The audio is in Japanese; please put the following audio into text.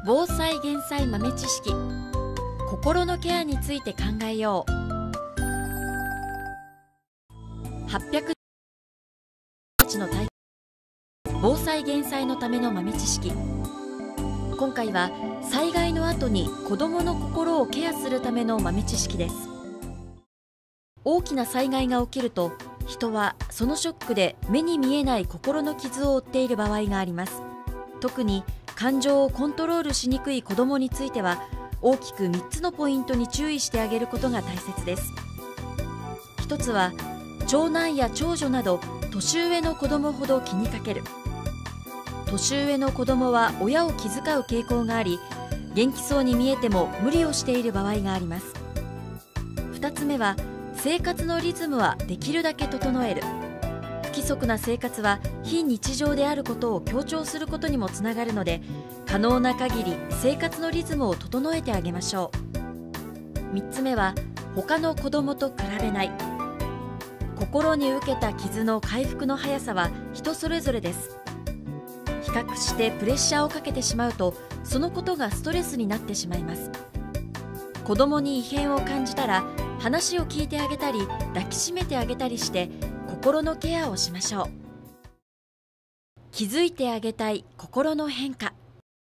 防災・減災豆知識、心のケアについて考えよう。800日の大会、防災・減災のための豆知識。今回は災害の後に子どもの心をケアするための豆知識です。大きな災害が起きると、人はそのショックで目に見えない心の傷を負っている場合があります。特に感情をコントロールしにくい子どもについては、大きく3つのポイントに注意してあげることが大切です。1つは、長男や長女など年上の子どもほど気にかける。年上の子どもは親を気遣う傾向があり、元気そうに見えても無理をしている場合があります。2つ目は、生活のリズムはできるだけ整える。不規則な生活は非日常であることを強調することにもつながるので、可能な限り生活のリズムを整えてあげましょう。3つ目は、他の子どもと比べない。心に受けた傷の回復の速さは人それぞれです。比較してプレッシャーをかけてしまうと、そのことがストレスになってしまいます。子どもに異変を感じたら、話を聞いてあげたり抱きしめてあげたりして心のケアをしましょう。気づいてあげたい心の変化。